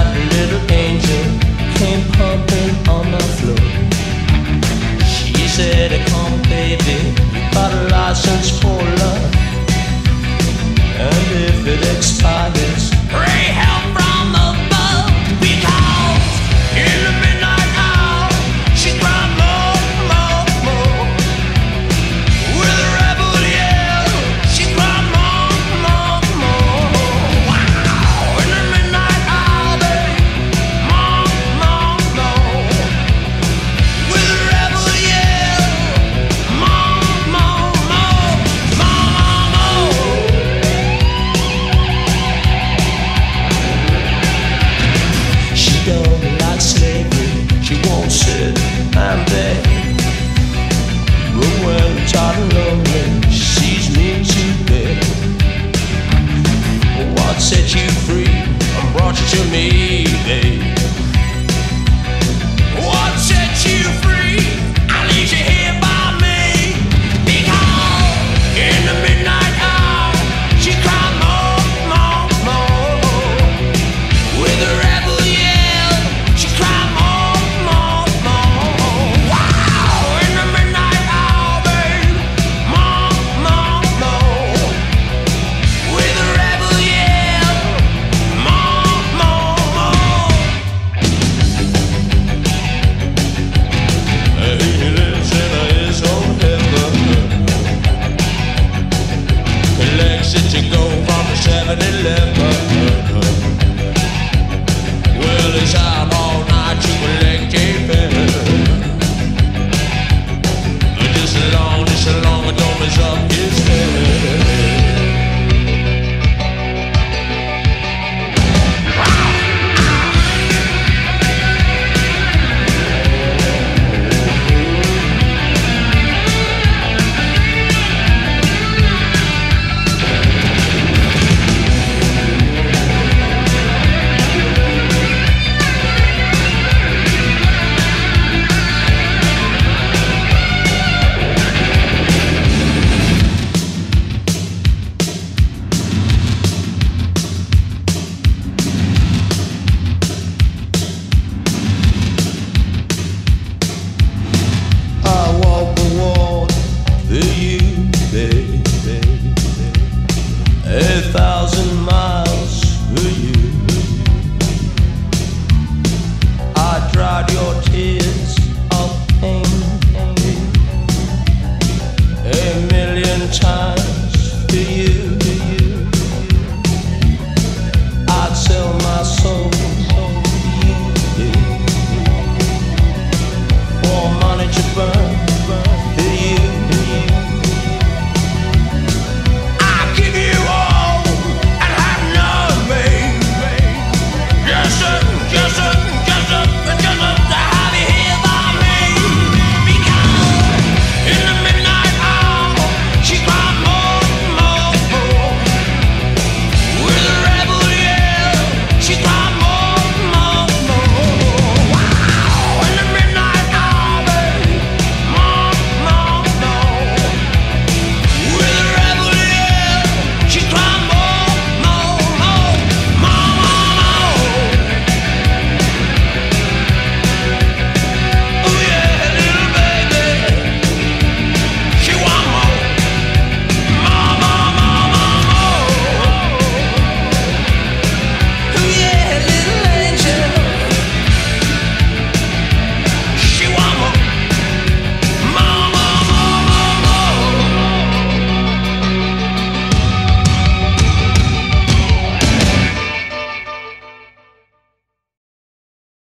little angel came pumping on the floor. She said, come baby, you got a license for love, and if it expires, pray help from above. Because in the midnight hour, she cried more, more, more. With a rebel yell, she cried more, more, more. Wow! In the midnight hour, babe, more, more, more. With a rebel yell, more, more, more, more, more. She don't like slavery, she won't sit and beg. But when I'm tired and lonely, she sees me today. What set you free and brought you to me, babe?